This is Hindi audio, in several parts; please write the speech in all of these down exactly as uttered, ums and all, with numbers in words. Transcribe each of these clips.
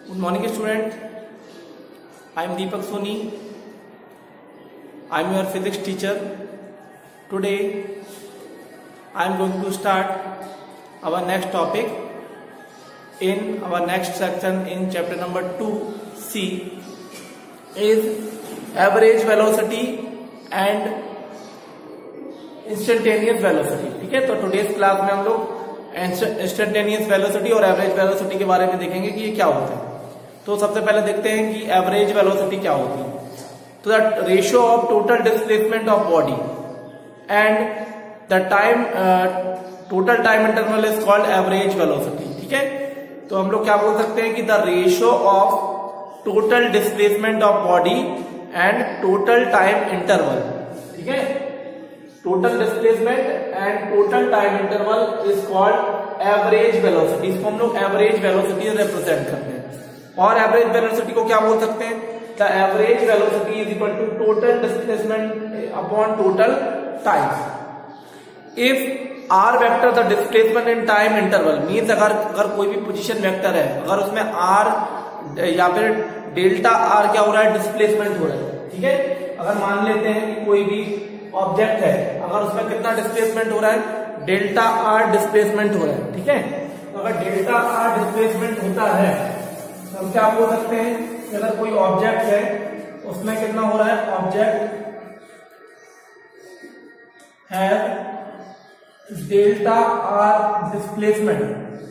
Good morning, student. I am Deepak Soni. I am your physics teacher. Today, I am going to start our next topic in our next section in chapter number two C is average velocity and instantaneous velocity. ठीक है, तो today's class में हम लोग इंस्टेंटेनियस वेलोसिटी और एवरेज वेलोसिटी के बारे में देखेंगे कि ये क्या होता है। तो सबसे पहले देखते हैं कि एवरेज वेलोसिटी क्या होती है। तो the ratio of total displacement of body and the time total time interval is called average velocity. ठीक है, तो हम लोग क्या बोल सकते हैं कि the ratio of total displacement of body and total time interval. ठीक है, total displacement and total time interval is called average velocity. इसको हम लोग एवरेज वेलोसिटी रिप्रेजेंट करते हैं। और एवरेज वेलोसिटी को क्या बोल सकते हैं? The average velocity is equal to total displacement upon total time. If R vector the displacement in time interval means अगर अगर कोई भी पोजीशन वेक्टर है, अगर उसमें आर या फिर डेल्टा आर क्या हो रहा है, डिस्प्लेसमेंट हो रहा है। ठीक है, अगर मान लेते हैं कि कोई भी ऑब्जेक्ट है, अगर उसमें कितना डिस्प्लेसमेंट हो रहा है, डेल्टा आर डिस्प्लेसमेंट हो रहा है। ठीक है, तो अगर डेल्टा आर डिस्प्लेसमेंट होता है तो हम क्या बोल सकते हैं कि अगर कोई ऑब्जेक्ट है उसमें कितना हो रहा है, ऑब्जेक्ट है डेल्टा आर डिस्प्लेसमेंट।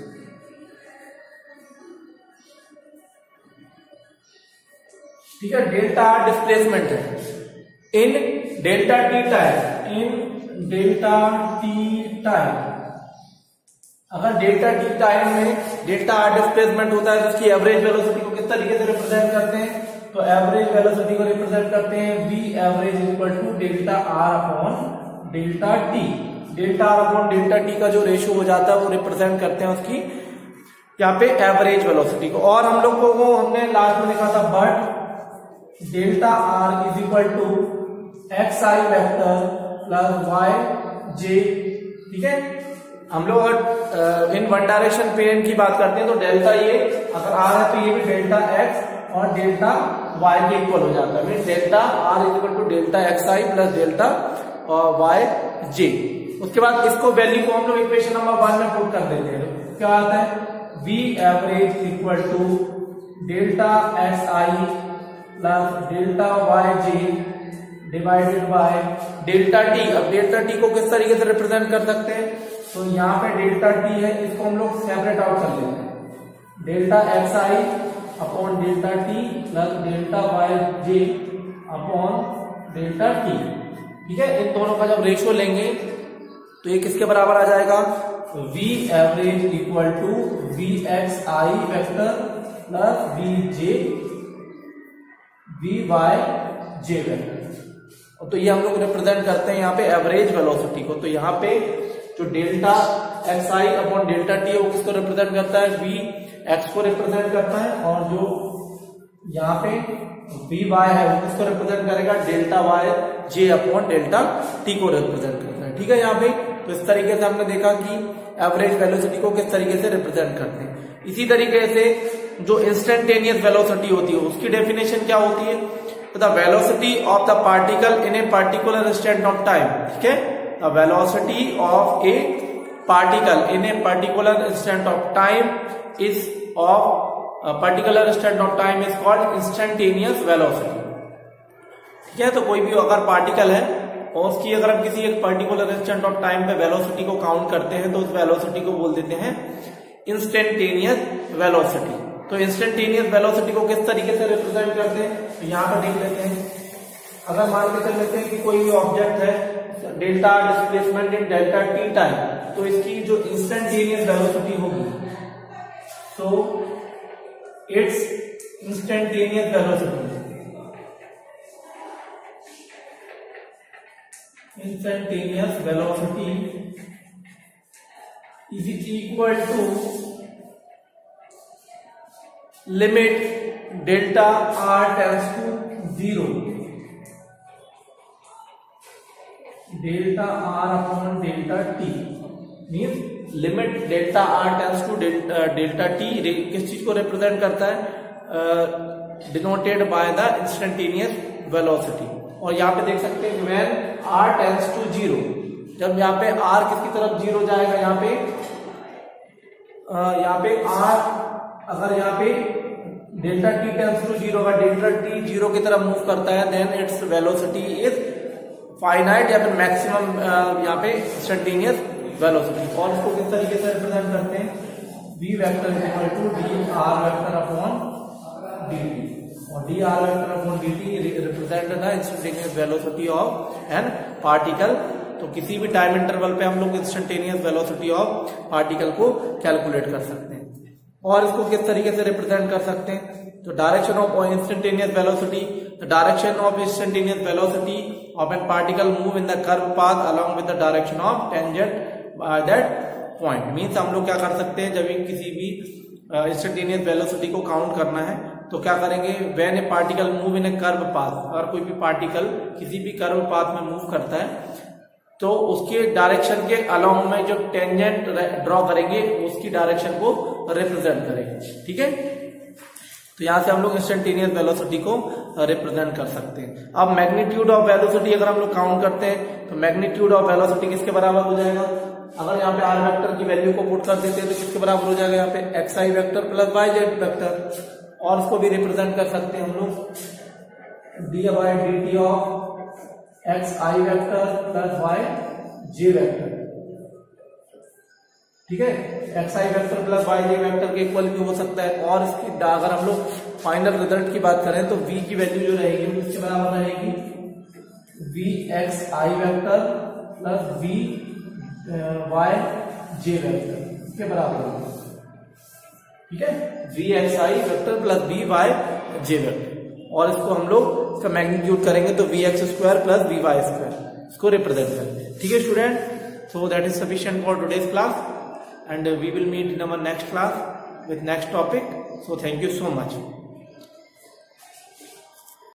ठीक है, डेल्टा आर डिस्प्लेसमेंट है in delta T time, in delta T time. अगर डेल्टा टी टाइम में डेल्टा आर डिस्प्लेसमेंट होता है तो उसकी एवरेज वेलोसिटी को किस तरीके से रिप्रेजेंट करते हैं? तो एवरेज वेलोसिटी को रिप्रेजेंट करते हैं V average equal to delta R upon delta T. Delta R upon delta T का जो रेशियो हो जाता है वो रिप्रेजेंट करते हैं उसकी यहाँ पे एवरेज वेलोसिटी को। और हम लोग को वो हमने लास्ट में लिखा था but delta R is equal to X I vector plus Y J. ठीक है, हम लोग अगर इन वन डायरेक्शन पेन की बात करते हैं तो डेल्टा ये अगर आर है तो ये भी डेल्टा एक्स और डेल्टा वाई के इक्वल हो जाता है। Mean delta R is equal to delta X I plus delta Y J. उसके बाद इसको वैल्यू को हम लोग इक्वेशन नंबर वन में पुट कर देते हैं। क्या आता है? V average equal to delta X I plus delta Y J divided by delta T. अब डेल्टा टी को किस तरीके से रिप्रेजेंट कर सकते हैं? तो यहाँ पे डेल्टा टी है, इसको हम लोग सेपरेट आउट कर लेते हैं। Delta X I upon delta T plus delta Y J upon delta T. ठीक है, इन दोनों का जब रेशियो लेंगे तो ये किसके बराबर आ जाएगा? V average equal to V X I vector plus V J V Y J vector. तो ये हम लोग रिप्रेजेंट करते हैं यहाँ पे एवरेज वेलोसिटी को। तो यहाँ पे जो delta X I upon delta T है वो किसको रिप्रेजेंट करता है? वी एक्स को रिप्रेजेंट करता है। और जो यहाँ पे वी वाई है वो किसको रिप्रेजेंट करेगा? Delta Y J upon delta T को रिप्रेजेंट करता है। ठीक है, यहाँ पे तो इस तरीके से हमने देखा कि एवरेज वेलोसिटी को किस तरीके से रिप्रेजेंट करते हैं। इसी तरीके से जो इंस्टेंटेनियस वेलोसिटी होती है उसकी डेफिनेशन क्या होती है? The velocity of the particle in a particular instant of time. ठीक है, the velocity of a particle in a particular instant of time is of particular instant of time is called instantaneous velocity. ठीक है, तो कोई भी अगर पार्टिकल है और उसकी अगर हम किसी एक पर्टिकुलर इंस्टेंट ऑफ टाइम पे वेलोसिटी को काउंट करते हैं तो उस वेलोसिटी को बोल देते हैं इंस्टेंटेनियस वेलोसिटी। तो इंस्टेंटेनियस वेलोसिटी को किस तरीके से रिप्रेजेंट करते हैं? तो यहाँ पर देख लेते हैं। अगर मान के चल लेते हैं कि कोई भी ऑब्जेक्ट है delta displacement in delta T time, तो इसकी जो इंस्टेंटेनियस वेलोसिटी होगी तो its instantaneous velocity instantaneous velocity is equal to limit delta R tends to zero, delta R upon delta T means limit delta R tends to delta T किस चीज को रिप्रेजेंट करता है? Denoted by the instantaneous velocity. और यहाँ पे देख सकते हैं when R tends to zero, जब यहाँ पे आर किसकी तरफ जीरो जाएगा, यहाँ पे यहाँ पे आर अगर यहाँ पे delta T tends to zero, अगर डेल्टा टी जीरो की तरफ मूव करता है then its velocity is finite या फिर मैक्सिमम यहाँ पे इंस्टेंटेनियस वेलोसिटी। और इसको किस तरीके से रिप्रेजेंट करते हैं, v vector is equal to D R vector upon D T, और D R vector upon D T represent the instantaneous velocity of an particle. तो किसी भी टाइम इंटरवल पे हम लोग इंस्टेंटेनियस वेलोसिटी ऑफ पार्टिकल को कैलकुलेट कर सकते हैं। और इसको किस तरीके से रिप्रेजेंट कर सकते हैं, तो direction of instantaneous velocity, the direction of instantaneous velocity of an particle move in the curve path along with the direction of tangent by that point. Means हम लोग क्या कर सकते हैं, जब भी किसी भी इंस्टेंटेनियस वेलोसिटी को काउंट करना है तो क्या करेंगे, when a particle move in a curve path, अगर कोई भी पार्टिकल किसी भी कर्व पाथ में मूव करता है तो उसके डायरेक्शन के अलोंग में जो टेंजेंट ड्रॉ करेंगे उसकी डायरेक्शन को रिप्रेजेंट करेंगे। ठीक है, तो यहां से हम लोग इंस्टेंटेनियस वेलोसिटी को रिप्रेजेंट कर सकते हैं। अब मैग्नीट्यूड ऑफ वेलोसिटी अगर हम लोग काउंट करते हैं तो मैग्नीट्यूड ऑफ वेलोसिटी किसके बराबर हो जाएगा, अगर यहाँ पे आर वेक्टर की वैल्यू को पुट कर देते हैं तो किसके बराबर हो जाएगा, यहाँ पे X I vector plus Y Z vector. और इसको भी रिप्रेजेंट कर सकते हैं हम लोग D by D T of X I vector plus Y J vector. ठीक है, X I vector plus Y J vector के इक्वल भी हो सकता है। और इसकी अगर हम लोग फाइनल रिजल्ट की बात करें तो v की वैल्यू जो रहेगी वो किसके बराबर रहेगी, V X I vector plus V Y J vector के बराबर होगी। ठीक है, V X I vector plus V Y J vector. और इसको हम लोग इसका मैग्नीट्यूड करेंगे तो V X square plus V Y square, इसको रिप्रेजेंट करेंगे। ठीक है student, so that is sufficient for today's class and we will meet in our next class with next topic. So thank you so much.